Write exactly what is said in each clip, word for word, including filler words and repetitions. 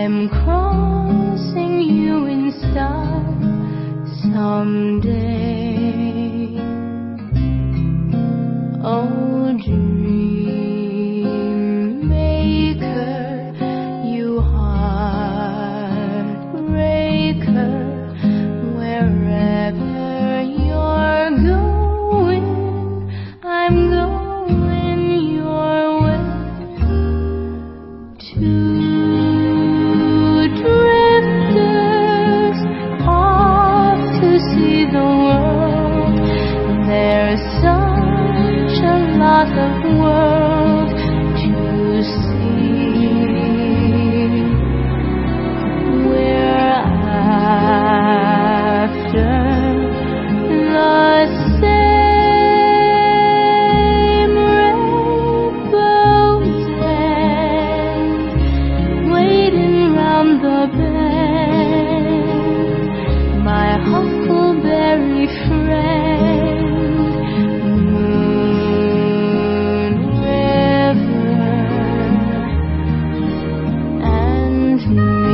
I'm crossing you in style someday. Oh, dream maker, you heartbreaker, wherever you're going, I'm going your way. Two drifters off to see the world. There's such a lot of world to see. We're after the same rainbow's end, waiting round the bend. My huckleberry friend, moon, river, and me.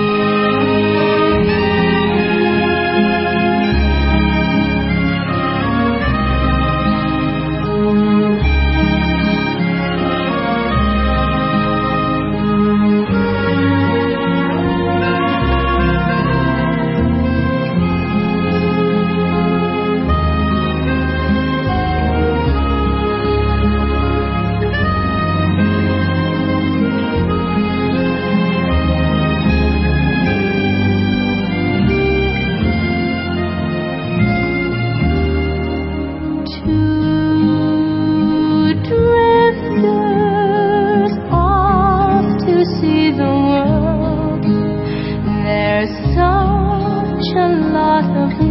Two drifters off to see the world. There's such a lot of